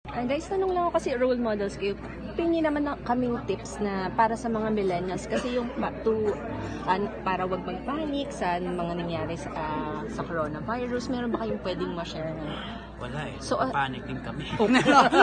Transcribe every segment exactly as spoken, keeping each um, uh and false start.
Ah, guys, tanong lang ako kasi role models kayo. Pingi naman na kaming tips na para sa mga millennials kasi yung pa, to, an, para wag magpanik sa mga nangyari sa, ah, sa coronavirus. Meron ba kayong pwedeng ma-share? Wala eh. So, So, ah, panic din kami. Sana.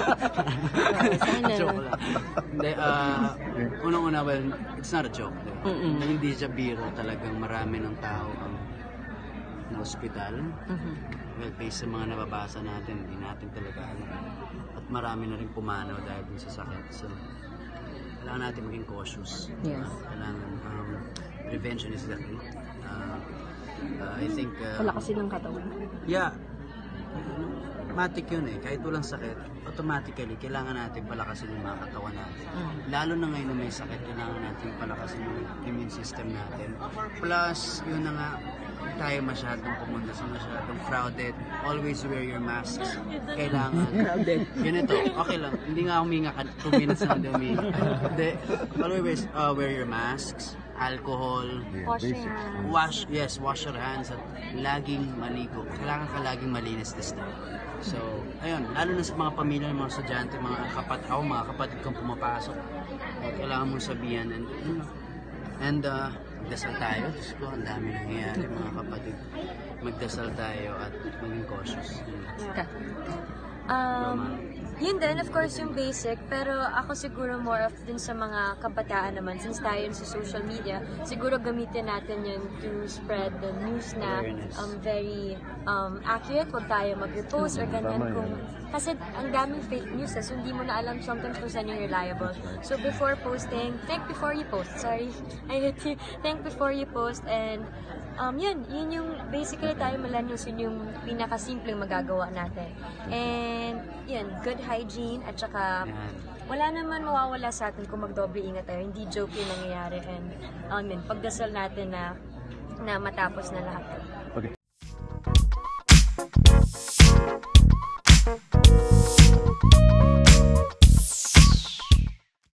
Joke lang. Hindi, uh, unang-una, well, it's not a joke. Mm-mm. Hindi siya biro, talagang marami ng tao ang na ospital. Mhm. Well, based sa mga nababasa natin, hindi natin talaga alam. At marami na rin pumanaw dahil dun sa sakit. So, kailangan natin maging cautious. Yes. Uh, kailangan, um, prevention is the key. Uh, uh, I think, uh, Wala kasi ng katawan. yeah, automatic yun eh. Kahit walang sakit, automatically, kailangan natin palakasin yung mga katawan natin. Mm. Lalo na ngayon na may sakit, kailangan natin palakasin yung immune system natin. Plus, yun na nga, tayo masyadong pumunta sa masyadong crowded. Always wear your masks. Kailangan. Crowded. Ganito, okay lang. Hindi nga huminga ka, two minutes na hindi huminga. Hindi. Always uh, wear your masks, alcohol, Wash your hands. wash, yes, wash your hands at laging maligo. Kailangan ka laging malinis this time. So, ayun, lalo na sa mga pamilya, mga estudyante, mga kapat, ako, mga kapatid kong pumapasok, eh, kailangan mong sabihan and, and uh, magdasal tayo. Diyos ko, ang dami nangyayari mga kapatid. Magdasal tayo at maging cautious. Yun. Ka- Um, yun din, of course, yung basic. Pero ako siguro more of din sa mga kabataan naman. Since tayo sa social media, siguro gamitin natin yun to spread the news na Awareness. um, very um, accurate. Huwag tayo mag-repost or ganyan. Kung, kasi ang daming fake news, eh, so hindi mo na alam sometimes kung saan yung reliable. So before posting, think before you post. Sorry, I hate you. Think before you post and Um, yun, yun yung basically tayo millennials, yun yung pinakasimpleng magagawa natin. And yun, good hygiene at saka Yan. wala naman mawawala sa atin kung magdoble ingat tayo. Hindi joke yung nangyayari and um, yun, pagdasal natin na na matapos na lahat.